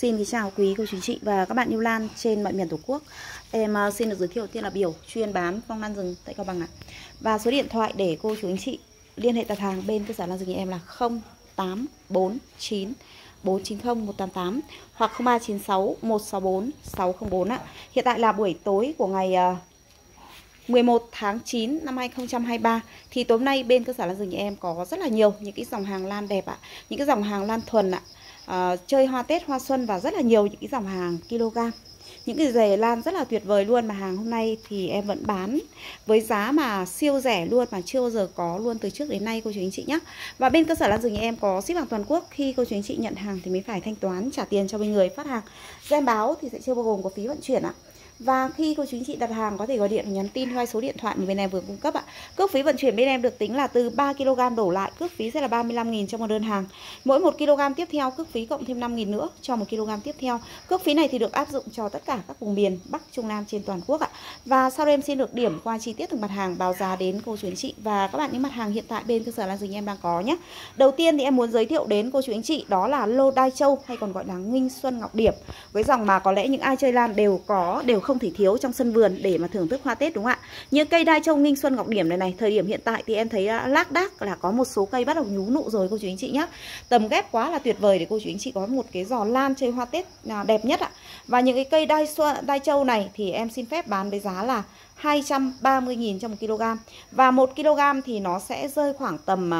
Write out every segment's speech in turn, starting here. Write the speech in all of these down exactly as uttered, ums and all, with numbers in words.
Xin kính chào quý cô chú anh chị và các bạn yêu lan trên mọi miền Tổ quốc. Em uh, xin được giới thiệu tiên là Biểu, chuyên bán phong lan rừng tại Cao Bằng ạ. Và số điện thoại để cô chú anh chị liên hệ đặt hàng bên cơ sở lan rừng nhà em là không tám bốn chín bốn chín không một tám tám hoặc không ba chín sáu một sáu bốn sáu không bốn ạ. Hiện tại là buổi tối của ngày uh, mười một tháng chín năm hai nghìn không trăm hai mươi ba thì tối nay bên cơ sở lan rừng nhà em có rất là nhiều những cái dòng hàng lan đẹp ạ, những cái dòng hàng lan thuần ạ. À, chơi hoa Tết, hoa xuân và rất là nhiều những cái dòng hàng kg, những cái dề lan rất là tuyệt vời luôn, mà hàng hôm nay thì em vẫn bán với giá mà siêu rẻ luôn, mà chưa bao giờ có luôn từ trước đến nay cô chú anh chị nhé. Và bên cơ sở lan rừng nhà em có ship hàng toàn quốc, khi cô chú anh chị nhận hàng thì mới phải thanh toán trả tiền cho bên người phát hàng. Giá em báo thì sẽ chưa bao gồm có phí vận chuyển ạ. Và khi cô chú anh chị đặt hàng có thể gọi điện nhắn tin theo số điện thoại mà bên em vừa cung cấp ạ. Cước phí vận chuyển bên em được tính là từ ba ki lô gam đổ lại, cước phí sẽ là ba mươi lăm nghìn cho một đơn hàng. Mỗi một ki lô gam tiếp theo cước phí cộng thêm năm nghìn nữa cho một ki lô gam tiếp theo. Cước phí này thì được áp dụng cho tất cả các vùng miền Bắc, Trung, Nam trên toàn quốc ạ. Và sau đây em xin được điểm qua chi tiết từng mặt hàng, báo giá đến cô chú anh chị và các bạn những mặt hàng hiện tại bên cơ sở lan rừng em đang có nhé. Đầu tiên thì em muốn giới thiệu đến cô chú anh chị đó là lô Đai Châu, hay còn gọi là Nghinh Xuân Ngọc Điệp, với dòng mà có lẽ những ai chơi lan đều có, đều không thể thiếu trong sân vườn để mà thưởng thức hoa Tết, đúng không ạ? Như cây Đai Châu Nghinh Xuân Ngọc Điểm này này, thời điểm hiện tại thì em thấy lác đác là có một số cây bắt đầu nhú nụ rồi cô chú anh chị nhé. Tầm ghép quá là tuyệt vời để cô chú anh chị có một cái giò lan chơi hoa Tết đẹp nhất ạ. Và những cái cây Đai Đai Châu này thì em xin phép bán với giá là hai trăm ba mươi nghìn cho một ki lô gam. Và một ki lô gam thì nó sẽ rơi khoảng tầm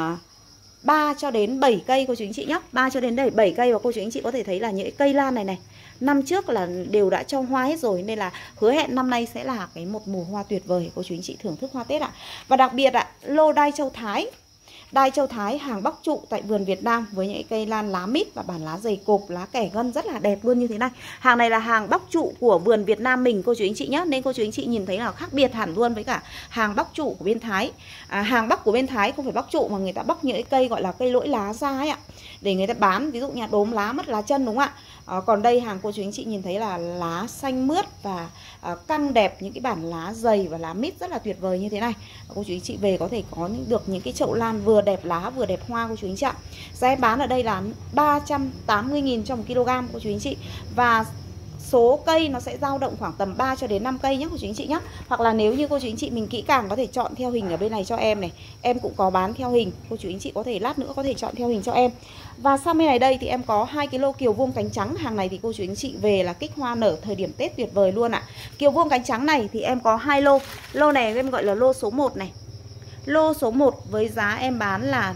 ba cho đến bảy cây cô chú anh chị nhé. ba cho đến bảy cây, và cô chú anh chị có thể thấy là những cây lan này này, năm trước là đều đã cho hoa hết rồi, nên là hứa hẹn năm nay sẽ là cái một mùa hoa tuyệt vời cô chú anh chị thưởng thức hoa Tết ạ. Và đặc biệt ạ, lô Đai Châu Thái. Đai Châu Thái hàng bóc trụ tại vườn Việt Nam với những cây lan lá mít và bản lá dày cộp, lá kẻ gân rất là đẹp luôn như thế này. Hàng này là hàng bóc trụ của vườn Việt Nam mình cô chú anh chị nhé, nên cô chú anh chị nhìn thấy là khác biệt hẳn luôn với cả hàng bóc trụ của bên Thái. À, hàng bóc của bên Thái không phải bóc trụ mà người ta bóc những cái cây gọi là cây lỗi lá ra ấy ạ, để người ta bán, ví dụ như đốm lá, mất lá chân, đúng không ạ? À, còn đây hàng cô chú anh chị nhìn thấy là lá xanh mướt và à, căng đẹp, những cái bản lá dày và lá mít rất là tuyệt vời như thế này. À, cô chú anh chị về có thể có được những cái chậu lan vừa đẹp lá vừa đẹp hoa cô chú anh chị ạ. Giá em bán ở đây là ba trăm tám mươi nghìn cho một ki lô gam cô chú anh chị. Và số cây nó sẽ dao động khoảng tầm ba cho đến năm cây nhé cô chú anh chị nhé. Hoặc là nếu như cô chú anh chị mình kỹ càng có thể chọn theo hình ở bên này cho em này. Em cũng có bán theo hình, cô chú anh chị có thể lát nữa có thể chọn theo hình cho em. Và sang bên này đây thì em có hai ki lô kiều vuông cánh trắng. Hàng này thì cô chú anh chị về là kích hoa nở thời điểm Tết tuyệt vời luôn ạ. Kiều vuông cánh trắng này thì em có hai lô. Lô này em gọi là lô số một này. Lô số một với giá em bán là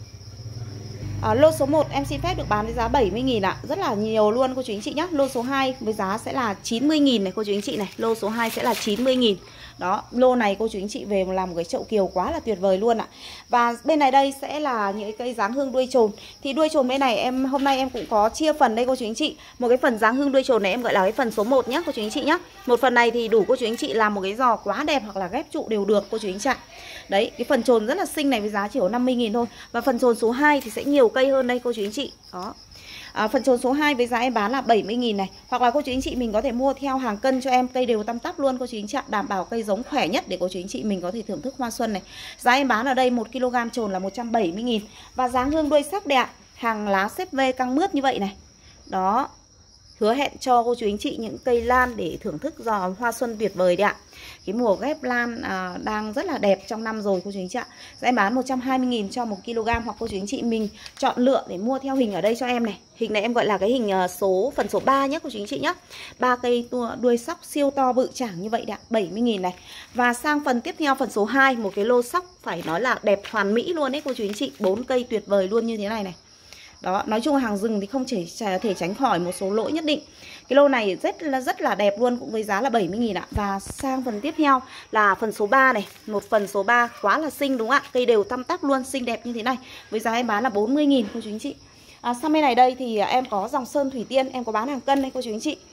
À, lô số một em xin phép được bán với giá bảy mươi nghìn ạ. Rất là nhiều luôn cô chú anh chị nhé. Lô số hai với giá sẽ là chín mươi nghìn này cô chú anh chị này. Lô số hai sẽ là chín mươi nghìn. Đó, lô này cô chú anh chị về làm một cái chậu kiều quá là tuyệt vời luôn ạ. Và bên này đây sẽ là những cái cây dáng hương đuôi trồn. Thì đuôi trồn bên này em hôm nay em cũng có chia phần đây cô chú anh chị. Một cái phần dáng hương đuôi trồn này em gọi là cái phần số một nhé cô chú anh chị nhé. Một phần này thì đủ cô chú anh chị làm một cái giò quá đẹp hoặc là ghép trụ đều được cô chú anh chị ạ. Đấy, cái phần trồn rất là xinh này với giá chỉ có năm mươi nghìn thôi. Và phần trồn số hai thì sẽ nhiều cây hơn đây cô chú anh chị. Đó. À, phần trồn số hai với giá em bán là bảy mươi nghìn này. Hoặc là cô chú anh chị mình có thể mua theo hàng cân cho em, cây đều tăm tắp luôn cô chú anh chị ạ. Đảm bảo cây giống khỏe nhất để cô chú anh chị mình có thể thưởng thức hoa xuân này. Giá em bán ở đây một ki lô gam trồn là một trăm bảy mươi nghìn. Và dáng hương đuôi sắc đẹp, hàng lá xếp V căng mướt như vậy này. Đó. Hứa hẹn cho cô chú anh chị những cây lan để thưởng thức giò hoa xuân tuyệt vời đấy ạ. Cái mùa ghép lan à, đang rất là đẹp trong năm rồi cô chú anh chị ạ. Giá em bán một trăm hai mươi nghìn cho một ki lô gam. Hoặc cô chú anh chị mình chọn lựa để mua theo hình ở đây cho em này. Hình này em gọi là cái hình số phần số ba nhé cô chú anh chị nhé. Ba cây đuôi sóc siêu to bự chảng như vậy đấy ạ, bảy mươi nghìn này. Và sang phần tiếp theo phần số hai, một cái lô sóc phải nói là đẹp hoàn mỹ luôn đấy cô chú anh chị. Bốn cây tuyệt vời luôn như thế này này. Đó, nói chung là hàng rừng thì không thể thể tránh khỏi một số lỗi nhất định. Cái lô này rất là rất là đẹp luôn, cũng với giá là bảy mươi nghìn ạ. Và sang phần tiếp theo là phần số ba này, một phần số ba quá là xinh đúng không ạ? Cây đều tăm tắp luôn, xinh đẹp như thế này. Với giá em bán là bốn mươi nghìn cô chú anh chị. À, sang bên này đây thì em có dòng sơn thủy tiên, em có bán hàng cân đây cô chú anh chị.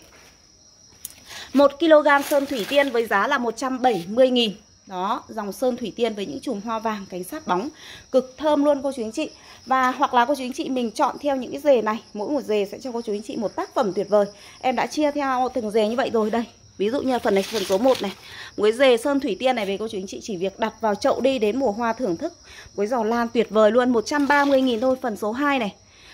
một ki lô gam sơn thủy tiên với giá là một trăm bảy mươi nghìn. Đó, dòng sơn thủy tiên với những chùm hoa vàng cánh sát bóng cực thơm luôn cô chú anh chị. Và hoặc là cô chú anh chị mình chọn theo những cái rề này, mỗi một rề sẽ cho cô chú anh chị một tác phẩm tuyệt vời. Em đã chia theo từng rề như vậy rồi đây. Ví dụ như là phần này, phần số một này, một cái rề sơn thủy tiên này về cô chú anh chị chỉ việc đặt vào chậu đi đến mùa hoa thưởng thức với giò lan tuyệt vời luôn. Một trăm ba mươi nghìn thôi. Phần số hai này,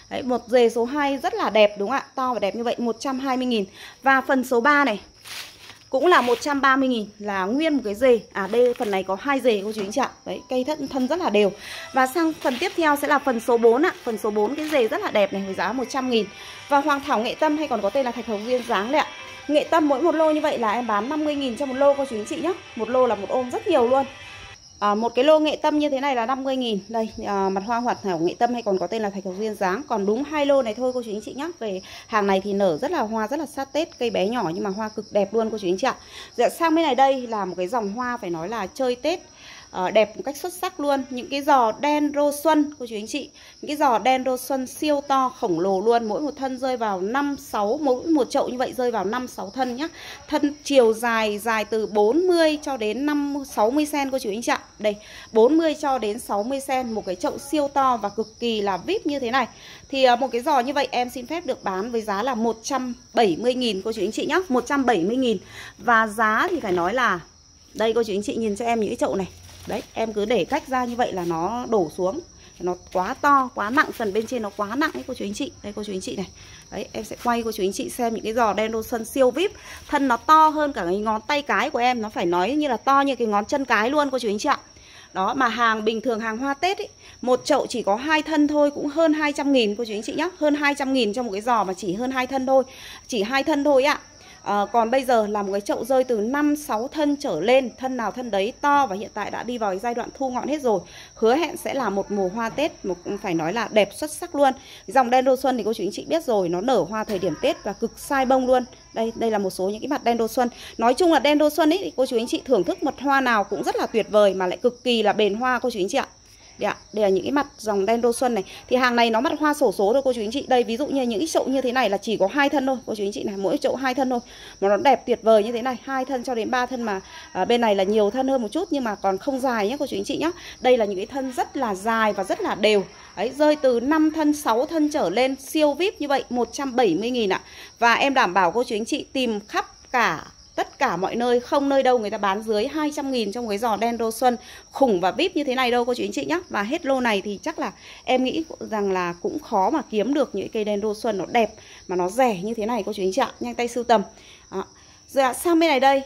Đấy, một rề số hai rất là đẹp đúng không ạ? To và đẹp như vậy, một trăm hai mươi nghìn. Và phần số ba này cũng là một trăm ba mươi nghìn, là nguyên một cái rề. À đây phần này có hai rề cô chú anh chị ạ. Đấy, cây thân thân rất là đều. Và sang phần tiếp theo sẽ là phần số bốn ạ. Phần số bốn cái rề rất là đẹp này với giá một trăm nghìn. Và hoàng thảo nghệ tâm hay còn có tên là thạch hồng duyên dáng đấy ạ. Nghệ tâm mỗi một lô như vậy là em bán năm mươi nghìn cho một lô cô chú anh chị nhé. Một lô là một ôm rất nhiều luôn. À, một cái lô nghệ tâm như thế này là năm mươi nghìn. Đây, à, mặt hoa hoạt thảo nghệ tâm hay còn có tên là thạch hồng duyên dáng. Còn đúng hai lô này thôi cô chú anh chị nhé. Về hàng này thì nở rất là hoa, rất là sát Tết. Cây bé nhỏ nhưng mà hoa cực đẹp luôn cô chú anh chị ạ. Dạ, sang bên này đây là một cái dòng hoa phải nói là chơi Tết à, đẹp một cách xuất sắc luôn. Những cái giò đen rô xuân cô chú anh chị. Những cái giò đen rô xuân siêu to khổng lồ luôn. Mỗi một thân rơi vào năm sáu, mỗi một chậu như vậy rơi vào năm sáu thân nhá. Thân chiều dài dài từ bốn mươi cho đến năm sáu mươi xăng-ti-mét cô chú anh chị ạ. Đây, bốn mươi cho đến sáu mươi xăng-ti-mét, một cái chậu siêu to và cực kỳ là vê i pê như thế này. Thì một cái giò như vậy em xin phép được bán với giá là một trăm bảy mươi nghìn cô chú anh chị nhá, một trăm bảy mươi nghìn. Và giá thì phải nói là đây cô chú anh chị nhìn cho em những cái chậu này. Đấy, em cứ để cách ra như vậy là nó đổ xuống. Nó quá to, quá nặng, phần bên trên nó quá nặng ấy cô chú anh chị. Đây cô chú anh chị này. Đấy, em sẽ quay cô chú anh chị xem những cái giò đen rô xuân siêu vê i pê. Thân nó to hơn cả cái ngón tay cái của em. Nó phải nói như là to như cái ngón chân cái luôn cô chú anh chị ạ. Đó, mà hàng bình thường hàng hoa Tết ấy, một chậu chỉ có hai thân thôi cũng hơn hai trăm nghìn cô chú anh chị nhá. Hơn hai trăm nghìn cho một cái giò mà chỉ hơn hai thân thôi. Chỉ hai thân thôi ạ. À, còn bây giờ là một cái chậu rơi từ năm sáu thân trở lên, thân nào thân đấy to và hiện tại đã đi vào cái giai đoạn thu ngọn hết rồi. Hứa hẹn sẽ là một mùa hoa Tết, một phải nói là đẹp xuất sắc luôn. Dòng đen rô xuân thì cô chú anh chị biết rồi, nó nở hoa thời điểm Tết và cực sai bông luôn. Đây, đây là một số những cái mặt đen rô xuân. Nói chung là đen rô xuân ấy, cô chú anh chị thưởng thức một hoa nào cũng rất là tuyệt vời mà lại cực kỳ là bền hoa cô chú anh chị ạ. Đây, ạ. Đây là những cái mặt dòng đen rô xuân này. Thì hàng này nó mặt hoa sổ số thôi cô chú anh chị. Đây ví dụ như những cái chậu như thế này là chỉ có hai thân thôi cô chú anh chị này, mỗi chậu hai thân thôi. Mà nó đẹp tuyệt vời như thế này, hai thân cho đến ba thân mà à, bên này là nhiều thân hơn một chút nhưng mà còn không dài nhé cô chú anh chị nhé. Đây là những cái thân rất là dài và rất là đều. Đấy, rơi từ năm thân, sáu thân trở lên, siêu vê i pê như vậy, một trăm bảy mươi nghìn ạ. Và em đảm bảo cô chú anh chị tìm khắp cả tất cả mọi nơi, không nơi đâu người ta bán dưới hai trăm nghìn trong cái giò đen rô xuân khủng và vê i pê như thế này đâu cô chú anh chị nhé. Và hết lô này thì chắc là em nghĩ rằng là cũng khó mà kiếm được những cây đen rô xuân nó đẹp mà nó rẻ như thế này cô chú anh chị ạ. Nhanh tay sưu tầm. Đó. Rồi sang bên này đây.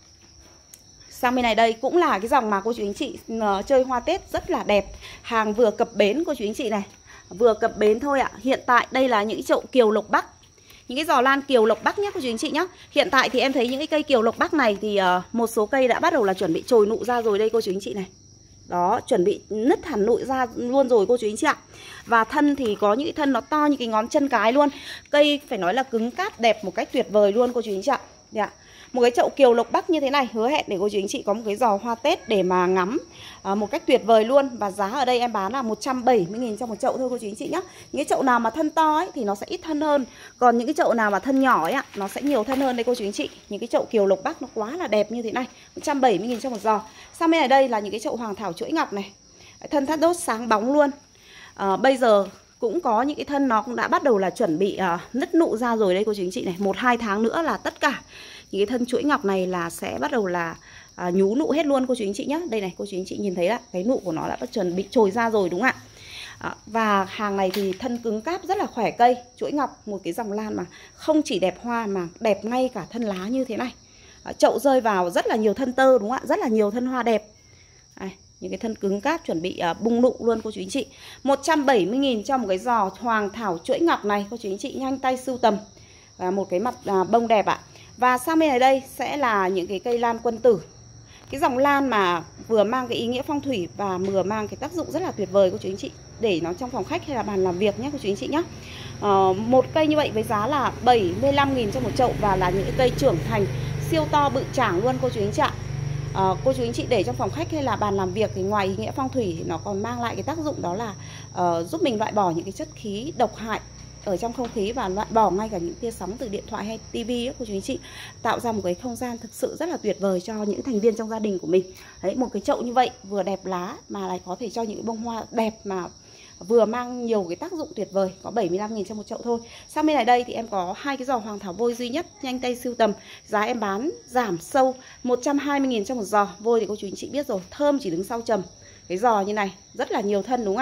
Sang bên này đây cũng là cái dòng mà cô chú anh chị uh, chơi hoa Tết rất là đẹp. Hàng vừa cập bến cô chú anh chị này. Vừa cập bến thôi ạ. Hiện tại đây là những chậu kiều lộc Bắc. Những cái giò lan kiều lộc Bắc nhé cô chú anh chị nhé. Hiện tại thì em thấy những cái cây kiều lộc Bắc này thì uh, một số cây đã bắt đầu là chuẩn bị chồi nụ ra rồi đây cô chú anh chị này. Đó, chuẩn bị nứt hẳn nụ ra luôn rồi cô chú anh chị ạ. Và thân thì có những cái thân nó to như cái ngón chân cái luôn. Cây phải nói là cứng cáp đẹp một cách tuyệt vời luôn cô chú anh chị ạ. Dạ. Một cái chậu kiều lộc Bắc như thế này hứa hẹn để cô chú anh chị có một cái giò hoa Tết để mà ngắm à, một cách tuyệt vời luôn. Và giá ở đây em bán là một trăm bảy mươi nghìn trong một chậu thôi cô chú anh chị nhé. Những cái chậu nào mà thân to ấy thì nó sẽ ít thân hơn. Còn những cái chậu nào mà thân nhỏ ấy ạ, nó sẽ nhiều thân hơn đây cô chú anh chị. Những cái chậu kiều lộc Bắc nó quá là đẹp như thế này, một trăm bảy mươi nghìn trong một giò. Sang bên này đây là những cái chậu hoàng thảo chuỗi ngọc này. Thân thắt đốt sáng bóng luôn. à, Bây giờ cũng có những cái thân nó cũng đã bắt đầu là chuẩn bị uh, nứt nụ ra rồi đây cô chú anh chị này. Một hai tháng nữa là tất cả những cái thân chuỗi ngọc này là sẽ bắt đầu là à, nhú nụ hết luôn cô chú anh chị nhé. Đây này cô chú anh chị nhìn thấy đó, cái nụ của nó đã bắt chuẩn bị trồi ra rồi đúng không ạ? À, và hàng này thì thân cứng cáp rất là khỏe cây. Chuỗi ngọc một cái dòng lan mà không chỉ đẹp hoa mà đẹp ngay cả thân lá như thế này. à, Chậu rơi vào rất là nhiều thân tơ đúng không ạ? Rất là nhiều thân hoa đẹp. Đây, những cái thân cứng cáp chuẩn bị uh, bung nụ luôn cô chú anh chị. Một trăm bảy mươi nghìn cho một cái giò hoàng thảo chuỗi ngọc này cô chú anh chị nhanh tay sưu tầm. Và một cái mặt uh, bông đẹp ạ. Và sang bên này đây sẽ là những cái cây lan quân tử. Cái dòng lan mà vừa mang cái ý nghĩa phong thủy và vừa mang cái tác dụng rất là tuyệt vời cô chú anh chị. Để nó trong phòng khách hay là bàn làm việc nhé cô chú anh chị nhé. uh, Một cây như vậy với giá là bảy mươi lăm nghìn cho một chậu. Và là những cái cây trưởng thành siêu to bự chảng luôn cô chú anh chị ạ. Uh, cô chú anh chị để trong phòng khách hay là bàn làm việc thì ngoài ý nghĩa phong thủy thì nó còn mang lại cái tác dụng đó là uh, giúp mình loại bỏ những cái chất khí độc hại ở trong không khí và loại bỏ ngay cả những tia sóng từ điện thoại hay tivi ấy, cô chú anh chị, tạo ra một cái không gian thực sự rất là tuyệt vời cho những thành viên trong gia đình của mình. Đấy, một cái chậu như vậy vừa đẹp lá mà lại có thể cho những cái bông hoa đẹp mà vừa mang nhiều cái tác dụng tuyệt vời. Có bảy mươi lăm nghìn trong một chậu thôi. Sang bên này đây thì em có hai cái giò hoàng thảo vôi duy nhất, nhanh tay sưu tầm. Giá em bán giảm sâu một trăm hai mươi nghìn trong một giò. Vôi thì cô chú anh chị biết rồi, thơm chỉ đứng sau trầm. Cái giò như này rất là nhiều thân đúng không ạ?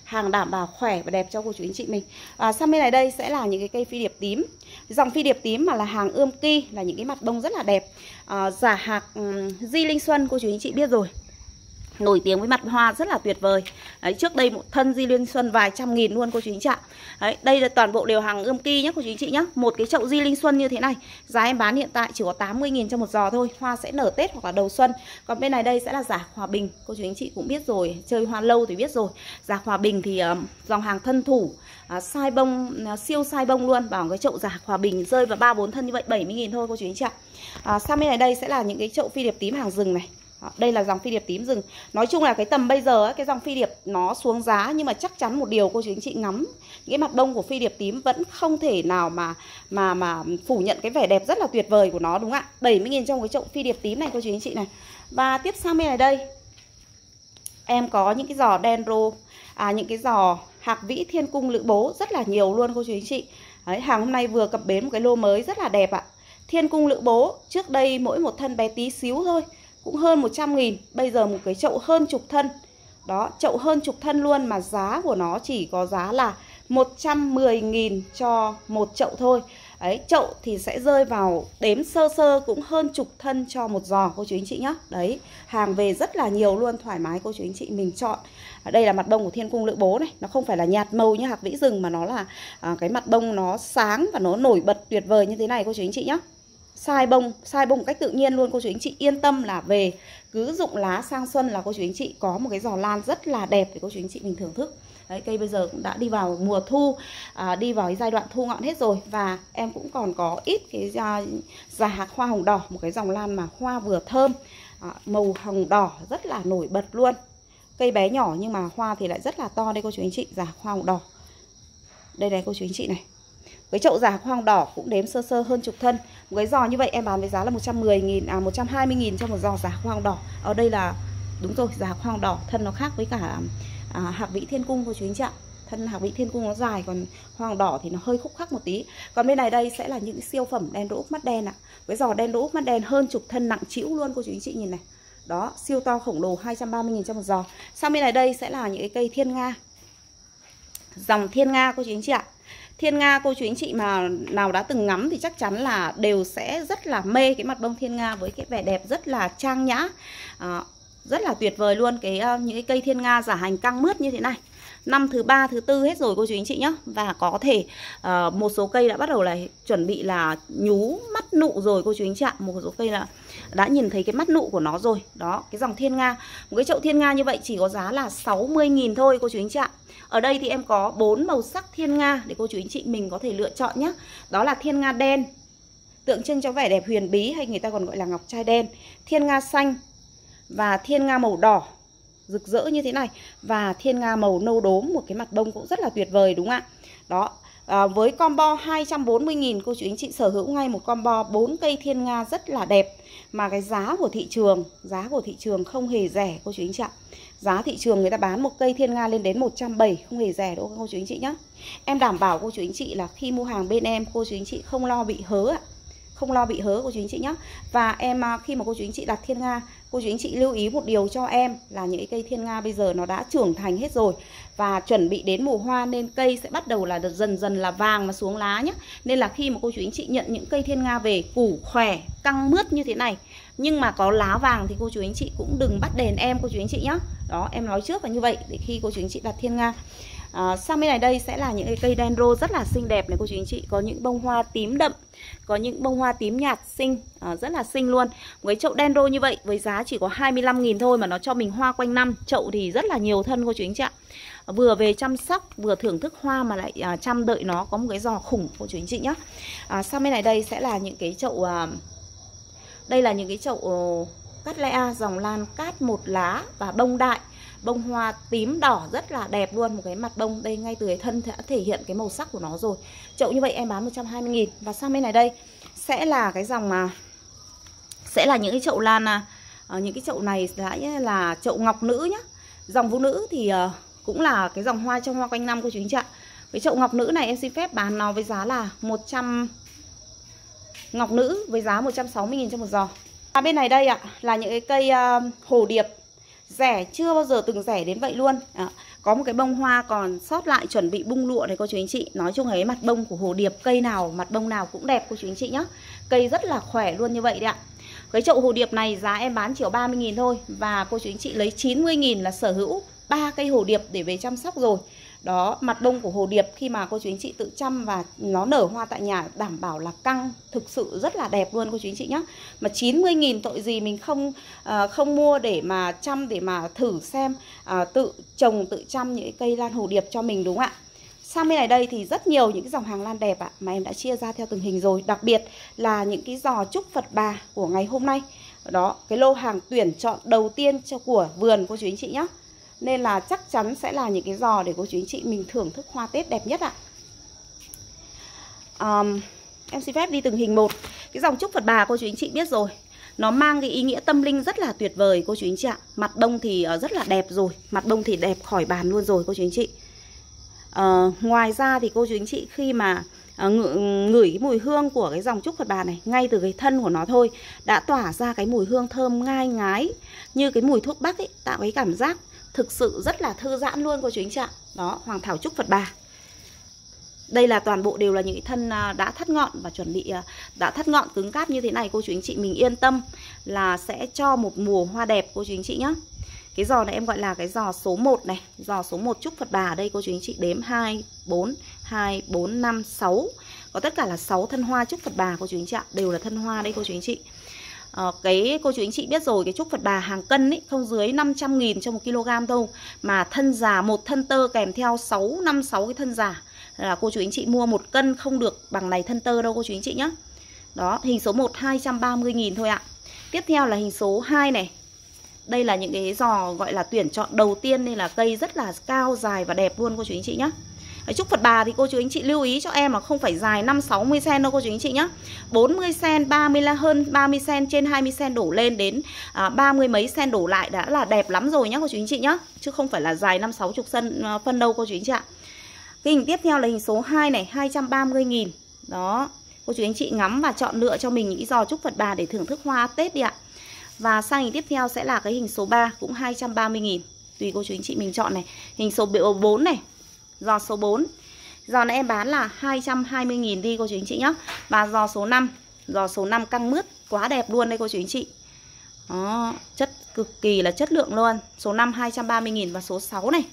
Hàng đảm bảo khỏe và đẹp cho cô chú anh chị mình. à, Sang bên này đây sẽ là những cái cây phi điệp tím. Dòng phi điệp tím mà là hàng ươm ki, là những cái mặt bông rất là đẹp. à, Giả hạc um, Di Linh Xuân cô chú anh chị biết rồi, nổi tiếng với mặt hoa rất là tuyệt vời. Đấy, trước đây một thân Di Linh Xuân vài trăm nghìn luôn cô chú anh chị ạ. Đấy, đây là toàn bộ đều hàng ươm ki nhé cô chú anh chị nhé. Một cái chậu Di Linh Xuân như thế này, giá em bán hiện tại chỉ có tám mươi nghìn cho một giò thôi. Hoa sẽ nở Tết hoặc là đầu xuân. Còn bên này đây sẽ là giả Hòa Bình. Cô chú anh chị cũng biết rồi, chơi hoa lâu thì biết rồi. Giả Hòa Bình thì uh, dòng hàng thân thủ, uh, sai bông, uh, siêu sai bông luôn. Bảo cái chậu giả Hòa Bình rơi vào ba bốn thân như vậy bảy mươi nghìn thôi cô chú anh chị ạ. uh, Sang bên này đây sẽ là những cái chậu phi điệp tím hàng rừng này. Đó, đây là dòng phi điệp tím rừng. Nói chung là cái tầm bây giờ cái dòng phi điệp nó xuống giá, nhưng mà chắc chắn một điều cô chú anh chị ngắm những cái mặt bông của phi điệp tím vẫn không thể nào mà mà mà phủ nhận cái vẻ đẹp rất là tuyệt vời của nó, đúng không ạ? bảy mươi nghìn trong cái chậu phi điệp tím này cô chú anh chị này. Và tiếp sang bên này đây em có những cái giò dendro, à, những cái giò hạc vĩ thiên cung lữ bố rất là nhiều luôn cô chú anh chị. Đấy, hàng hôm nay vừa cập bến một cái lô mới rất là đẹp ạ. Thiên cung lữ bố trước đây mỗi một thân bé tí xíu thôi cũng hơn một trăm nghìn. Bây giờ một cái chậu hơn chục thân. Đó, chậu hơn chục thân luôn, mà giá của nó chỉ có giá là một trăm mười nghìn cho một chậu thôi. Đấy, chậu thì sẽ rơi vào đếm sơ sơ cũng hơn chục thân cho một giò cô chú anh chị nhé. Đấy, hàng về rất là nhiều luôn, thoải mái cô chú anh chị mình chọn. Ở đây là mặt bông của thiên cung lữ bố này. Nó không phải là nhạt màu như hạc vĩ rừng, mà nó là à, cái mặt bông nó sáng và nó nổi bật tuyệt vời như thế này cô chú anh chị nhé. Sai bông, sai bông một cách tự nhiên luôn cô chú anh chị. Yên tâm là về cứ rụng lá sang xuân là cô chú anh chị có một cái giò lan rất là đẹp để cô chú anh chị mình thưởng thức. Đấy, cây bây giờ cũng đã đi vào mùa thu, à, đi vào cái giai đoạn thu ngọn hết rồi. Và em cũng còn có ít cái già hạc hoa hồng đỏ, một cái dòng lan mà hoa vừa thơm, à, màu hồng đỏ rất là nổi bật luôn. Cây bé nhỏ nhưng mà hoa thì lại rất là to đây cô chú anh chị. Già hoa hồng đỏ đây này cô chú anh chị này. Cái chậu giả hoa hồng đỏ cũng đếm sơ sơ hơn chục thân. Một cái giò như vậy em bán với giá là một trăm mười nghìn, à một trăm hai mươi nghìn cho một giò giả hoa hồng đỏ. Ở đây là đúng rồi, giả hoa hồng đỏ thân nó khác với cả à, hạc vĩ thiên cung cô chú anh chị ạ. Thân hạc vĩ thiên cung nó dài, còn hoa hồng đỏ thì nó hơi khúc khắc một tí. Còn bên này đây sẽ là những siêu phẩm đen đỗ úc mắt đen ạ. Cái giò đen đỗ úc mắt đen hơn chục thân nặng trĩu luôn cô chú anh chị nhìn này. Đó, siêu to khổng lồ, hai trăm ba mươi nghìn cho một giò. Sang bên này đây sẽ là những cái cây thiên nga. Dòng thiên nga cô chú anh chị ạ. Thiên nga cô chú anh chị mà nào đã từng ngắm thì chắc chắn là đều sẽ rất là mê cái mặt bông thiên nga với cái vẻ đẹp rất là trang nhã, à, rất là tuyệt vời luôn. Cái uh, những cái cây thiên nga giả hành căng mướt như thế này, năm thứ ba thứ tư hết rồi cô chú anh chị nhé. Và có thể uh, một số cây đã bắt đầu là chuẩn bị là nhú mắt nụ rồi cô chú anh chị ạ. Một số cây là đã nhìn thấy cái mắt nụ của nó rồi. Đó, cái dòng thiên nga, một cái chậu thiên nga như vậy chỉ có giá là sáu mươi nghìn thôi cô chú anh chị ạ. Ở đây thì em có bốn màu sắc thiên nga để cô chú anh chị mình có thể lựa chọn nhé. Đó là thiên nga đen, tượng trưng cho vẻ đẹp huyền bí, hay người ta còn gọi là ngọc trai đen. Thiên nga xanh và thiên nga màu đỏ rực rỡ như thế này, và thiên nga màu nâu đốm, một cái mặt bông cũng rất là tuyệt vời đúng không ạ. Đó, à, với combo hai trăm bốn mươi nghìn cô chú anh chị sở hữu ngay một combo bốn cây thiên nga rất là đẹp. Mà cái giá của thị trường, giá của thị trường không hề rẻ cô chú anh chị ạ. Giá thị trường người ta bán một cây thiên nga lên đến một trăm bảy mươi, không hề rẻ đâu cô chú anh chị nhé. Em đảm bảo cô chú anh chị là khi mua hàng bên em, cô chú anh chị không lo bị hớ ạ. Không lo bị hớ cô chú anh chị nhé. Và em khi mà cô chú anh chị đặt thiên nga, cô chú anh chị lưu ý một điều cho em là những cái cây thiên nga bây giờ nó đã trưởng thành hết rồi và chuẩn bị đến mùa hoa, nên cây sẽ bắt đầu là dần dần là vàng mà xuống lá nhé. Nên là khi mà cô chú anh chị nhận những cây thiên nga về củ khỏe, căng mướt như thế này nhưng mà có lá vàng thì cô chú anh chị cũng đừng bắt đền em cô chú anh chị nhé. Đó, em nói trước là như vậy để khi cô chú anh chị đặt thiên nga. À, sang bên này đây sẽ là những cái cây dendro rất là xinh đẹp này cô chú anh chị. Có những bông hoa tím đậm, có những bông hoa tím nhạt xinh, à, rất là xinh luôn. Với chậu dendro như vậy với giá chỉ có hai mươi lăm nghìn thôi mà nó cho mình hoa quanh năm. Chậu thì rất là nhiều thân cô chú anh chị ạ. Vừa về chăm sóc, vừa thưởng thức hoa mà lại à, chăm đợi nó có một cái giò khủng cô chú anh chị nhé. À, sang bên này đây sẽ là những cái chậu à, đây là những cái chậu cát lea dòng lan cát một lá và bông đại. Bông hoa tím đỏ rất là đẹp luôn. Một cái mặt bông đây ngay từ cái thân đã thể hiện cái màu sắc của nó rồi. Chậu như vậy em bán một trăm hai mươi nghìn. Và sang bên này đây sẽ là cái dòng mà sẽ là những cái chậu lan à, những cái chậu này sẽ là chậu ngọc nữ nhá. Dòng vũ nữ thì uh, cũng là cái dòng hoa trong hoa quanh năm cô chú anh chị ạ. Cái chậu ngọc nữ này em xin phép bán nó với giá là một trăm, ngọc nữ với giá một trăm sáu mươi nghìn cho một giò. À, bên này đây ạ là những cái cây uh, hồ điệp Rẻ chưa bao giờ từng rẻ đến vậy luôn. à, Có một cái bông hoa còn sót lại chuẩn bị bung lụa này cô chú anh chị. Nói chung là cái mặt bông của hồ điệp, cây nào mặt bông nào cũng đẹp cô chú anh chị nhá. Cây rất là khỏe luôn như vậy đấy ạ. Cái chậu hồ điệp này giá em bán chỉ có ba mươi nghìn thôi. Và cô chú anh chị lấy chín mươi nghìn là sở hữu ba cây hồ điệp để về chăm sóc rồi. Đó, mặt bông của hồ điệp khi mà cô chú anh chị tự chăm và nó nở hoa tại nhà đảm bảo là căng, thực sự rất là đẹp luôn cô chú anh chị nhé. Mà chín mươi nghìn tội gì mình không uh, không mua để mà chăm, để mà thử xem, uh, tự trồng, tự chăm những cây lan hồ điệp cho mình, đúng không ạ? Sang bên này đây thì rất nhiều những cái dòng hàng lan đẹp ạ, mà em đã chia ra theo từng hình rồi. Đặc biệt là những cái giò trúc Phật Bà của ngày hôm nay. Đó, cái lô hàng tuyển chọn đầu tiên cho của vườn cô chú anh chị nhé. Nên là chắc chắn sẽ là những cái giò để cô chú anh chị mình thưởng thức hoa Tết đẹp nhất ạ. um, Em xin phép đi từng hình một. Cái dòng trúc Phật Bà cô chú anh chị biết rồi, nó mang cái ý nghĩa tâm linh rất là tuyệt vời cô chú anh chị ạ. Mặt bông thì rất là đẹp rồi, mặt bông thì đẹp khỏi bàn luôn rồi cô chú anh chị. uh, Ngoài ra thì cô chú anh chị khi mà uh, ngửi, ngửi cái mùi hương của cái dòng trúc Phật Bà này, ngay từ cái thân của nó thôi đã tỏa ra cái mùi hương thơm ngai ngái như cái mùi thuốc bắc ấy, tạo cái cảm giác thực sự rất là thư giãn luôn cô chú anh chị ạ. Đó, Hoàng thảo trúc Phật Bà. Đây là toàn bộ đều là những cái thân đã thắt ngọn và chuẩn bị đã thắt ngọn cứng cáp như thế này. Cô chú anh chị mình yên tâm là sẽ cho một mùa hoa đẹp cô chú anh chị nhé. Cái giò này em gọi là cái giò số một này. Giò số một trúc Phật Bà ở đây cô chú anh chị đếm hai, bốn, hai, bốn, năm, sáu. Có tất cả là sáu thân hoa trúc Phật Bà cô chú anh chị ạ. Đều là thân hoa đây cô chú anh chị. À, cái cô chú anh chị biết rồi, cái trúc Phật Bà hàng cân ấy, không dưới năm trăm nghìn cho một kg đâu. Mà thân già, một thân tơ kèm theo sáu, năm, sáu cái thân già là cô chú anh chị mua một cân không được bằng này thân tơ đâu cô chú anh chị nhé. Đó, hình số một hai trăm ba mươi nghìn thôi ạ. Tiếp theo là hình số hai này. Đây là những cái giò gọi là tuyển chọn đầu tiên nên là cây rất là cao, dài và đẹp luôn cô chú anh chị nhé. Cái trúc Phật Bà thì cô chú anh chị lưu ý cho em là không phải dài năm sáu mươi xăng-ti-mét đâu cô chú anh chị nhé. bốn mươi xăng-ti-mét, ba mươi là hơn ba mươi xăng-ti-mét, trên hai mươi xăng-ti-mét đổ lên đến à, ba mươi mấy xăng-ti-mét đổ lại đã là đẹp lắm rồi nhá cô chú anh chị nhé. Chứ không phải là dài năm sáu mươi phân, phân đâu cô chú anh chị ạ. Cái hình tiếp theo là hình số hai này, hai trăm ba mươi nghìn. Đó, cô chú anh chị ngắm và chọn lựa cho mình những giò trúc Phật Bà để thưởng thức hoa Tết đi ạ. Và sang hình tiếp theo sẽ là cái hình số ba, cũng hai trăm ba mươi nghìn. Tùy cô chú anh chị mình chọn này. Hình số bốn này, giò số bốn. Giò này em bán là hai trăm hai mươi nghìn đi cô chú anh chị nhé. Và giò số năm, giò số năm căng mướt, quá đẹp luôn đây cô chú anh chị. Đó, chất cực kỳ là chất lượng luôn. Số năm hai trăm ba mươi nghìn. Và số sáu này,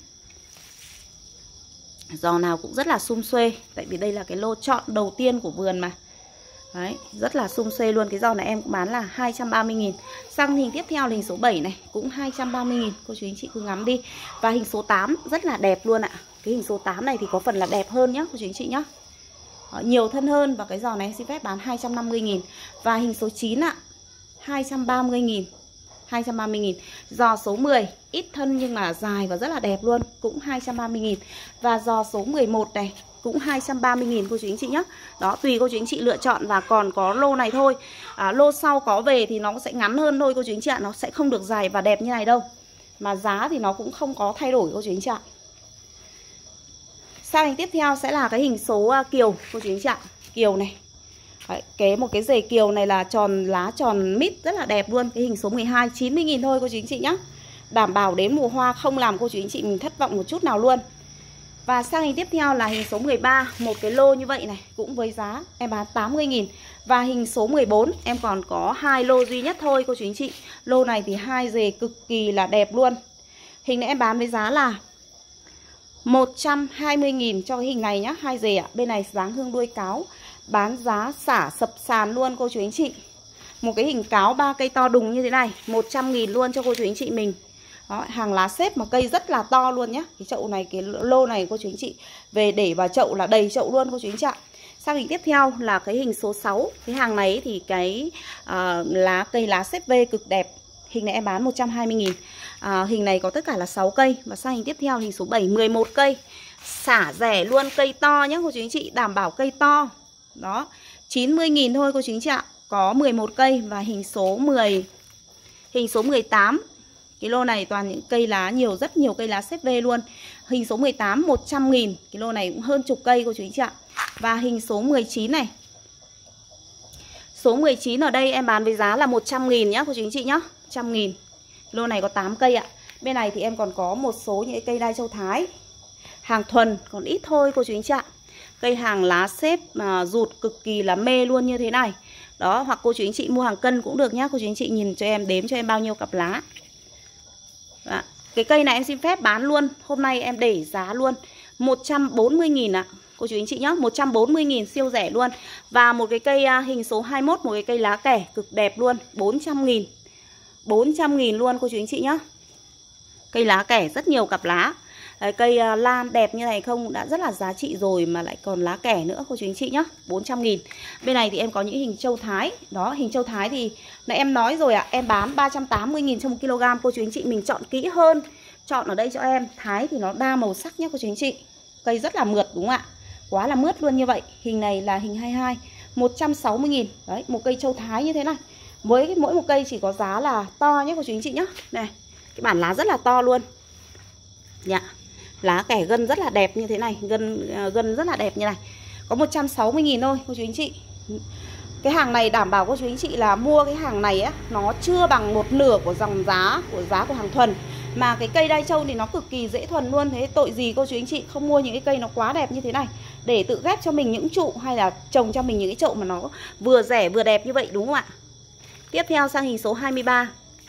giò nào cũng rất là sum xuê. Tại vì đây là cái lô chọn đầu tiên của vườn mà. Đấy, rất là sum xuê luôn. Cái giò này em cũng bán là hai trăm ba mươi nghìn. Sang hình tiếp theo là hình số bảy này, cũng hai trăm ba mươi nghìn. Cô chú anh chị cứ ngắm đi. Và hình số tám rất là đẹp luôn ạ. Cái hình số tám này thì có phần là đẹp hơn nhá cô chú anh chị nhá. Đó, nhiều thân hơn. Và cái giò này xin phép bán hai trăm năm mươi nghìn. Và hình số chín ạ, hai trăm ba mươi nghìn. hai trăm ba mươi nghìn. Giò số mười, ít thân nhưng mà dài và rất là đẹp luôn, cũng hai trăm ba mươi nghìn. Và giò số mười một này, cũng hai trăm ba mươi nghìn cô chú anh chị nhé. Đó, tùy cô chú anh chị lựa chọn. Và còn có lô này thôi, à, lô sau có về thì nó sẽ ngắn hơn thôi cô chú anh chị ạ. Nó sẽ không được dài và đẹp như này đâu. Mà giá thì nó cũng không có thay đổi cô chú anh chị ạ. Sang hình tiếp theo sẽ là cái hình số uh, kiều cô chú anh chị ạ. Kiều này. Đấy, cái một cái rễ kiều này là tròn, lá tròn mít rất là đẹp luôn. Cái hình số mười hai, chín mươi nghìn thôi cô chú anh chị nhé. Đảm bảo đến mùa hoa không làm cô chú anh chị mình thất vọng một chút nào luôn. Và sang hình tiếp theo là hình số mười ba, một cái lô như vậy này, cũng với giá em bán tám mươi nghìn. Và hình số mười bốn em còn có hai lô duy nhất thôi cô chú anh chị. Lô này thì hai rễ cực kỳ là đẹp luôn. Hình này em bán với giá là một trăm hai mươi nghìn cho cái hình này nhá, hai rễ ạ. Bên này dáng hương đuôi cáo, bán giá xả sập sàn luôn cô chú anh chị. Một cái hình cáo ba cây to đùng như thế này, một trăm nghìn luôn cho cô chú anh chị mình. Đó, hàng lá xếp mà cây rất là to luôn nhá. Cái chậu này, cái lô này cô chú anh chị về để vào chậu là đầy chậu luôn cô chú anh chị ạ. Sang hình tiếp theo là cái hình số sáu. Cái hàng này thì cái uh, lá cây lá xếp V cực đẹp. Hình này em bán một trăm hai mươi nghìn. à, Hình này có tất cả là sáu cây. Và sang hình tiếp theo hình số bảy, mười một cây. Xả rẻ luôn, cây to nhá cô chú anh chị. Đảm bảo cây to. Đó, chín mươi nghìn thôi cô chú anh chị ạ. Có mười một cây. Và hình số mười, hình số mười tám. Cái lô này toàn những cây lá nhiều, rất nhiều cây lá xếp V luôn. Hình số mười tám, một trăm nghìn. Cái lô này cũng hơn chục cây cô chú anh chị ạ. Và hình số mười chín này. Số mười chín ở đây em bán với giá là một trăm nghìn nhá cô chú anh chị nhá. một trăm nghìn. Lô này có tám cây ạ. Bên này thì em còn có một số những cây đai châu Thái hàng thuần, còn ít thôi cô chú anh chị ạ. Cây hàng lá xếp mà rụt cực kỳ là mê luôn như thế này. Đó, hoặc cô chú anh chị mua hàng cân cũng được nhá. Cô chú anh chị nhìn cho em, đếm cho em bao nhiêu cặp lá. Đó. Cái cây này em xin phép bán luôn. Hôm nay em để giá luôn một trăm bốn mươi nghìn ạ. Cô chú anh chị nhá, một trăm bốn mươi nghìn, siêu rẻ luôn. Và một cái cây hình số hai mốt, một cái cây lá kẻ cực đẹp luôn, bốn trăm nghìn. bốn trăm nghìn luôn cô chú anh chị nhá. Cây lá kẻ rất nhiều cặp lá. Đấy, cây uh, lan đẹp như này không đã rất là giá trị rồi mà lại còn lá kẻ nữa cô chú anh chị nhá, bốn trăm nghìn. Bên này thì em có những hình châu Thái. Đó, hình châu Thái thì nãy em nói rồi ạ, à, em bán ba trăm tám mươi nghìn cho một ki lô gam. Cô chú anh chị mình chọn kỹ hơn. Chọn ở đây cho em. Thái thì nó đa màu sắc nhá cô chú anh chị. Cây rất là mượt đúng không ạ? Quá là mướt luôn như vậy. Hình này là hình hai mươi hai, một trăm sáu mươi nghìn. Đấy, một cây châu Thái như thế này. Với cái, mỗi một cây chỉ có giá là to nhé cô chú anh chị nhá. Này, cái bản lá rất là to luôn. Dạ. Lá kẻ gân rất là đẹp như thế này, gân gân rất là đẹp như này. Có một trăm sáu mươi nghìn thôi cô chú anh chị. Cái hàng này đảm bảo cô chú anh chị là mua cái hàng này á, nó chưa bằng một nửa của dòng giá của giá của hàng thuần. Mà cái cây đai châu thì nó cực kỳ dễ thuần luôn. Thế tội gì cô chú anh chị không mua những cái cây nó quá đẹp như thế này để tự ghép cho mình những trụ hay là trồng cho mình những cái chậu mà nó vừa rẻ vừa đẹp như vậy đúng không ạ? Tiếp theo sang hình số hai mươi ba,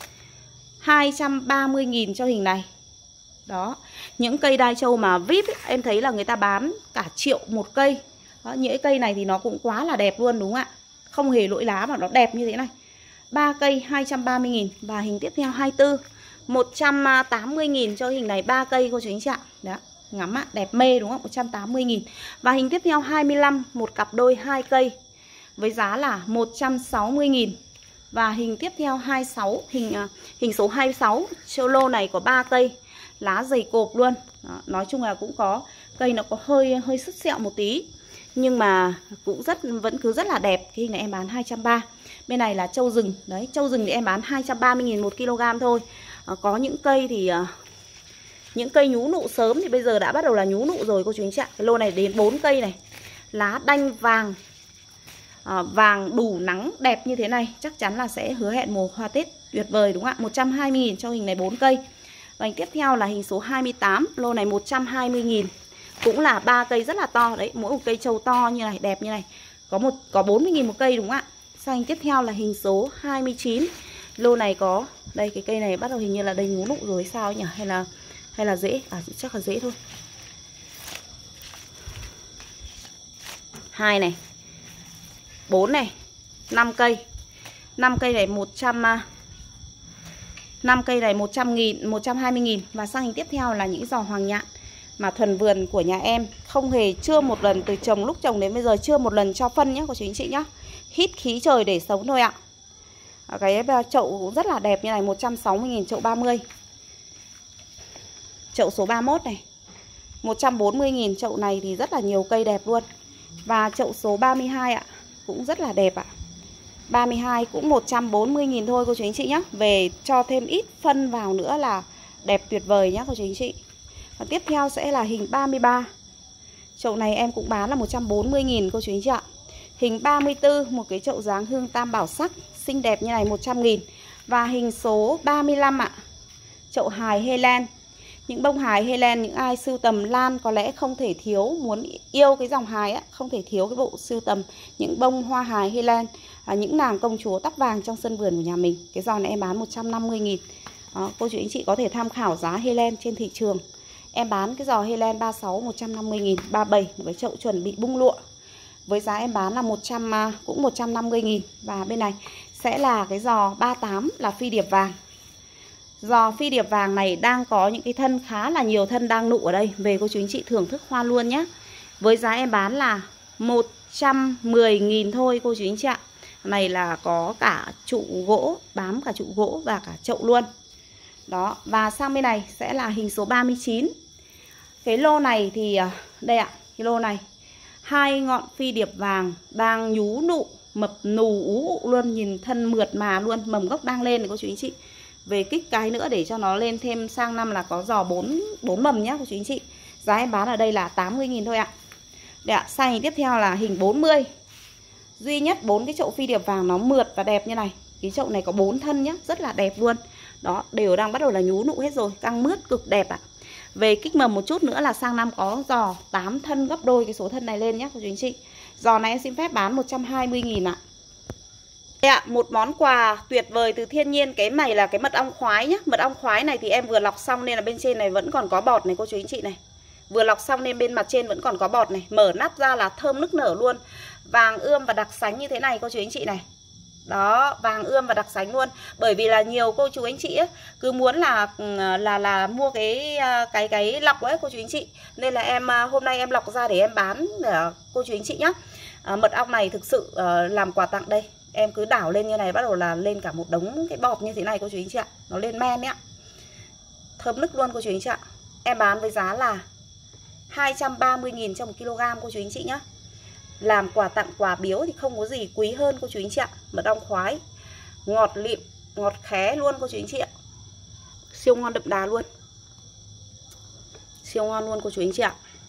hai trăm ba mươi nghìn cho hình này. Đó, những cây đai châu mà vê i pê ấy, em thấy là người ta bán cả triệu một cây. Đó, những cái cây này thì nó cũng quá là đẹp luôn đúng không ạ? Không hề lỗi lá mà nó đẹp như thế này. Ba cây hai trăm ba mươi nghìn. Và hình tiếp theo hai mươi tư, một trăm tám mươi nghìn cho hình này, ba cây cô chú anh chị ạ. Đó, ngắm ạ, đẹp mê đúng không? một trăm tám mươi nghìn. Và hình tiếp theo hai mươi lăm, một cặp đôi hai cây với giá là một trăm sáu mươi nghìn. Và hình tiếp theo hai mươi sáu, hình hình số hai mươi sáu, châu lô này có ba cây. Lá dày cộp luôn. Đó, nói chung là cũng có cây nó có hơi hơi sứt sẹo một tí nhưng mà cũng rất vẫn cứ rất là đẹp. Cái hình này em bán hai trăm ba mươi. Bên này là châu rừng. Đấy, châu rừng thì em bán hai trăm ba mươi nghìn một ki lô gam thôi. À, có những cây thì uh, những cây nhú nụ sớm thì bây giờ đã bắt đầu là nhú nụ rồi cô chú anh chị ạ. Cái lô này đến bốn cây này. Lá đanh vàng, à, vàng đủ nắng đẹp như thế này chắc chắn là sẽ hứa hẹn mùa hoa Tết tuyệt vời đúng không ạ? một trăm hai mươi nghìn cho hình này bốn cây. Và tiếp theo là hình số hai mươi tám, lô này một trăm hai mươi nghìn. Cũng là ba cây rất là to đấy, mỗi một cây trầu to như này, đẹp như này. Có một có bốn mươi nghìn một cây đúng không ạ? Sang hình tiếp theo là hình số hai mươi chín. Lô này có đây, cái cây này bắt đầu hình như là đầy nhú nụ rồi sao nhỉ? Hay là hay là rễ? À chắc là rễ thôi. Hai này. bốn này, năm cây. năm cây này một trăm năm cây này một trăm nghìn, một trăm hai mươi nghìn. Và sang hình tiếp theo là những giò hoàng nhạn mà thuần vườn của nhà em không hề chưa một lần từ trồng lúc trồng đến bây giờ chưa một lần cho phân nhé cô chú anh chị nhá. Hít khí trời để sống thôi ạ. Cái chậu cũng rất là đẹp như này, một trăm sáu mươi nghìn, chậu ba mươi. Chậu số ba mươi mốt này một trăm bốn mươi nghìn, chậu này thì rất là nhiều cây đẹp luôn. Và chậu số ba mươi hai ạ, cũng rất là đẹp ạ. ba mươi hai cũng một trăm bốn mươi nghìn thôi cô chú anh chị nhé. Về cho thêm ít phân vào nữa là đẹp tuyệt vời nhé cô chú anh chị. Và tiếp theo sẽ là hình ba mươi ba. Chậu này em cũng bán là một trăm bốn mươi nghìn cô chú anh chị ạ. Hình ba mươi tư, một cái chậu dáng hương tam bảo sắc xinh đẹp như này, một trăm nghìn. Và hình số ba mươi lăm ạ, chậu hài Helen. Những bông hài Helen, những ai sưu tầm lan có lẽ không thể thiếu, muốn yêu cái dòng hài á, không thể thiếu cái bộ sưu tầm những bông hoa hài Helen, à, những nàng công chúa tóc vàng trong sân vườn của nhà mình. Cái giò này em bán một trăm năm mươi nghìn. Đó, cô chú anh chị có thể tham khảo giá Helen trên thị trường. Em bán cái giò Helen ba mươi sáu một trăm năm mươi nghìn, ba mươi bảy, một cái chậu chuẩn bị bung lụa. Với giá em bán là một trăm, cũng một trăm năm mươi nghìn. Và bên này sẽ là cái giò ba mươi tám là phi điệp vàng. Giò phi điệp vàng này đang có những cái thân khá là nhiều thân đang nụ ở đây. Về cô chú anh chị thưởng thức hoa luôn nhé. Với giá em bán là một trăm mười nghìn thôi cô chú anh chị ạ. Này là có cả trụ gỗ, bám cả trụ gỗ và cả chậu luôn. Đó, và sang bên này sẽ là hình số ba mươi chín. Cái lô này thì đây ạ, cái lô này hai ngọn phi điệp vàng đang nhú nụ, mập nù ú ụ luôn, nhìn thân mượt mà luôn, mầm gốc đang lên này cô chú anh chị. Về kích cái nữa để cho nó lên thêm sang năm là có giò bốn bốn mầm nhá cô chú anh chị. Giá em bán ở đây là tám mươi nghìn thôi ạ. Đây ạ, sang hình tiếp theo là hình bốn mươi. Duy nhất bốn cái chậu phi điệp vàng nó mượt và đẹp như này. Cái chậu này có bốn thân nhá, rất là đẹp luôn. Đó, đều đang bắt đầu là nhú nụ hết rồi, căng mướt cực đẹp ạ. Về kích mầm một chút nữa là sang năm có giò tám thân gấp đôi cái số thân này lên nhé cô chú anh chị. Giò này em xin phép bán một trăm hai mươi nghìn ạ. Đây ạ, một món quà tuyệt vời từ thiên nhiên. Cái này là cái mật ong khoái nhá. Mật ong khoái này thì em vừa lọc xong nên là bên trên này vẫn còn có bọt này cô chú anh chị này. Vừa lọc xong nên bên mặt trên vẫn còn có bọt này. Mở nắp ra là thơm nức nở luôn. Vàng ươm và đặc sánh như thế này cô chú anh chị này. Đó, vàng ươm và đặc sánh luôn. Bởi vì là nhiều cô chú anh chị ấy, cứ muốn là là là mua cái cái cái lọc ấy cô chú anh chị. Nên là em hôm nay em lọc ra để em bán để cô chú anh chị nhá. À, mật ong này thực sự uh, làm quà tặng đây. Em cứ đảo lên như này bắt đầu là lên cả một đống cái bọt như thế này cô chú anh chị ạ. Nó lên men ấy ạ. Thơm nức luôn cô chú anh chị ạ. Em bán với giá là hai trăm ba mươi nghìn cho một kg cô chú anh chị nhá. Làm quà tặng quà biếu thì không có gì quý hơn cô chú anh chị ạ. Mật ong khoái, ngọt lịm, ngọt khé luôn cô chú anh chị ạ. Siêu ngon đậm đà luôn. Siêu ngon luôn cô chú anh chị ạ.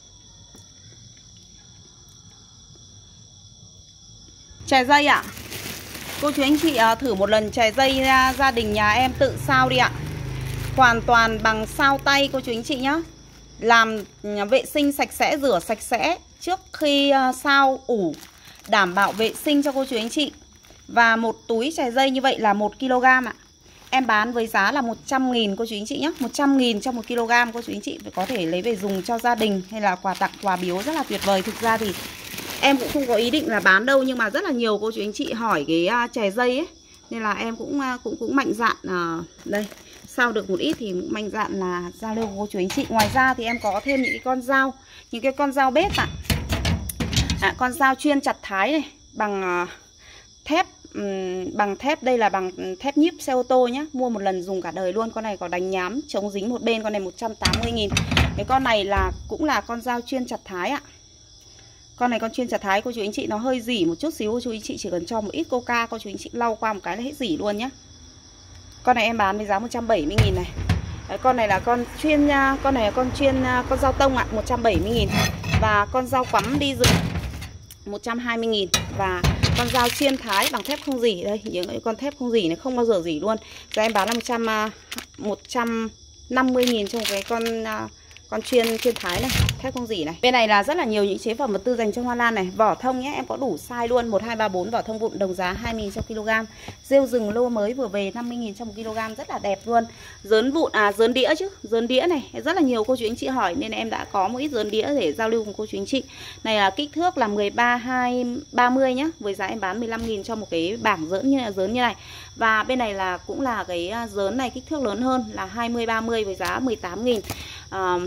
Chè dây ạ. Cô chú anh chị thử một lần chè dây ra gia đình nhà em tự sao đi ạ. Hoàn toàn bằng sao tay cô chú anh chị nhá. Làm vệ sinh sạch sẽ, rửa sạch sẽ trước khi sao ủ, đảm bảo vệ sinh cho cô chú anh chị. Và một túi chè dây như vậy là một ki lô gam ạ. Em bán với giá là một trăm nghìn cô chú anh chị nhé. một trăm nghìn cho một ki lô gam cô chú anh chị có thể lấy về dùng cho gia đình hay là quà tặng quà biếu rất là tuyệt vời. Thực ra thì em cũng không có ý định là bán đâu, nhưng mà rất là nhiều cô chú anh chị hỏi cái uh, chè dây ấy, nên là em cũng uh, cũng cũng mạnh dạn uh, đây sao được một ít thì cũng mạnh dạn là giao lưu cô chú anh chị. Ngoài ra thì em có thêm những cái con dao, những cái con dao bếp ạ. À, con dao chuyên chặt thái này bằng uh, thép um, bằng thép, đây là bằng thép nhíp xe ô tô nhá, mua một lần dùng cả đời luôn. Con này có đánh nhám chống dính một bên, con này một trăm tám mươi nghìn. Cái con này là cũng là con dao chuyên chặt thái ạ. Con này con chuyên chặt thái cô chú anh chị, nó hơi rỉ một chút xíu cô chú anh chị chỉ cần cho một ít coca cô chú anh chị lau qua một cái là hết rỉ luôn nhá. Con này em bán với giá một trăm bảy mươi nghìn này. Đấy, con này là con chuyên con này là con chuyên con dao tông ạ, một trăm bảy mươi nghìn. Và con dao quắm đi rừng một trăm hai mươi nghìn. Và con dao chiên thái bằng thép không rỉ, đây những con thép không rỉ này không bao giờ rỉ luôn. Giờ em bán là một trăm năm mươi nghìn cho một cái con con chuyên chuyên thái này, thép không rỉ này. Bên này là rất là nhiều những chế phẩm vật tư dành cho hoa lan này. Vỏ thông nhé, em có đủ size luôn, một hai ba bốn vỏ thông vụn đồng giá hai mươi nghìn cho kg. Rêu rừng lô mới vừa về năm mươi nghìn cho một kg, rất là đẹp luôn. Dớn vụn à dớn đĩa chứ, dớn đĩa này rất là nhiều cô chú anh chị hỏi nên em đã có một ít dớn đĩa để giao lưu cùng cô chú anh chị. Này là kích thước là mười ba hai ba mươi nhá, với giá em bán mười lăm nghìn cho một cái bảng dớn như là dớn như này. Và bên này là cũng là cái dớn này kích thước lớn hơn là hai mươi ba mươi với giá mười tám nghìn. Uh,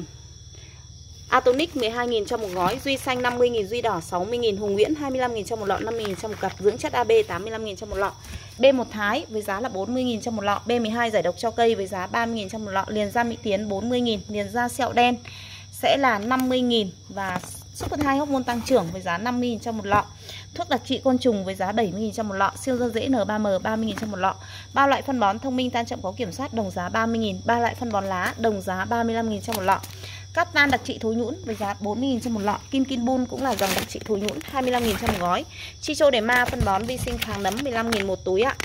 Atonic mười hai nghìn cho một gói, Duy xanh năm mươi nghìn, Duy đỏ sáu mươi nghìn, Hùng Nguyễn hai mươi lăm nghìn cho một lọ, năm mươi nghìn cho một cặp, dưỡng chất a bê tám mươi lăm nghìn cho một lọ. B một Thái với giá là bốn mươi nghìn cho một lọ, B mười hai giải độc cho cây với giá ba mươi nghìn cho một lọ, liền da Mỹ Tiến bốn mươi nghìn, liền da sẹo đen sẽ là năm mươi nghìn và Super hai hormone tăng trưởng với giá năm mươi nghìn cho một lọ. Thuốc đặc trị côn trùng với giá bảy mươi nghìn cho một lọ, siêu da dễ N ba M ba mươi nghìn cho một lọ. Ba loại phân bón thông minh tan chậm có kiểm soát đồng giá ba mươi nghìn, ba loại phân bón lá đồng giá ba mươi lăm nghìn cho một lọ. Cát tan đặc trị thối nhũn với giá bốn mươi nghìn cho một lọ. Kim Kin Bun cũng là dòng đặc trị thối nhũn hai mươi lăm nghìn cho một gói. Chicho để ma phân bón vi sinh kháng nấm mười lăm nghìn một túi ạ.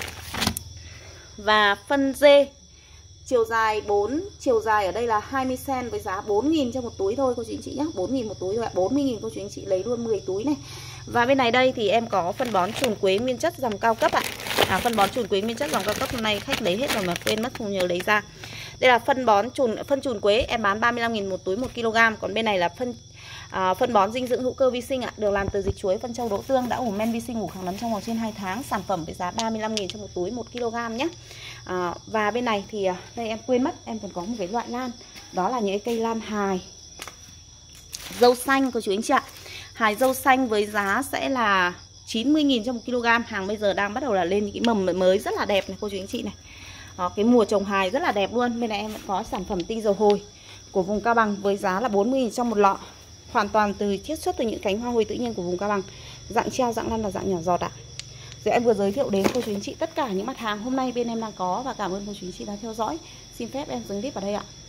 Và phân dê chiều dài bốn, chiều dài ở đây là hai mươi xăng-ti-mét với giá bốn nghìn cho một túi thôi cô chú anh chị nhé, bốn nghìn một túi thôi ạ, bốn mươi nghìn cô chú anh chị lấy luôn mười túi này. Và bên này đây thì em có phân bón trùn quế nguyên chất dòng cao cấp ạ. À, phân bón trùn quế nguyên chất dòng cao cấp hôm nay khách lấy hết rồi mà quên mất không nhớ lấy ra. Đây là phân bón trùn phân trùn quế em bán ba mươi lăm nghìn một túi một kg. Còn bên này là phân à, phân bón dinh dưỡng hữu cơ vi sinh ạ, được làm từ dịch chuối, phân trâu đỗ tương, đã ủ men vi sinh, ủ kháng nấm trong vòng trên hai tháng. Sản phẩm với giá ba mươi lăm nghìn cho một túi một kg nhé. À, và bên này thì đây em quên mất, em còn có một cái loại lan, đó là những cái cây lan hài dâu xanh cô chú anh chị ạ. Hài dâu xanh với giá sẽ là chín mươi nghìn cho một kg. Hàng bây giờ đang bắt đầu là lên những cái mầm mới rất là đẹp này cô chú anh chị này. Đó, cái mùa trồng hài rất là đẹp luôn. Bên này em vẫn có sản phẩm tinh dầu hồi của vùng Cao Bằng với giá là bốn mươi nghìn trong một lọ. Hoàn toàn từ chiết xuất từ những cánh hoa hồi tự nhiên của vùng Cao Bằng, dạng treo, dạng lăn và dạng nhỏ giọt ạ. Rồi em vừa giới thiệu đến cô chú anh chị tất cả những mặt hàng hôm nay bên em đang có, và cảm ơn cô chú anh chị đã theo dõi. Xin phép em dừng clip vào đây ạ.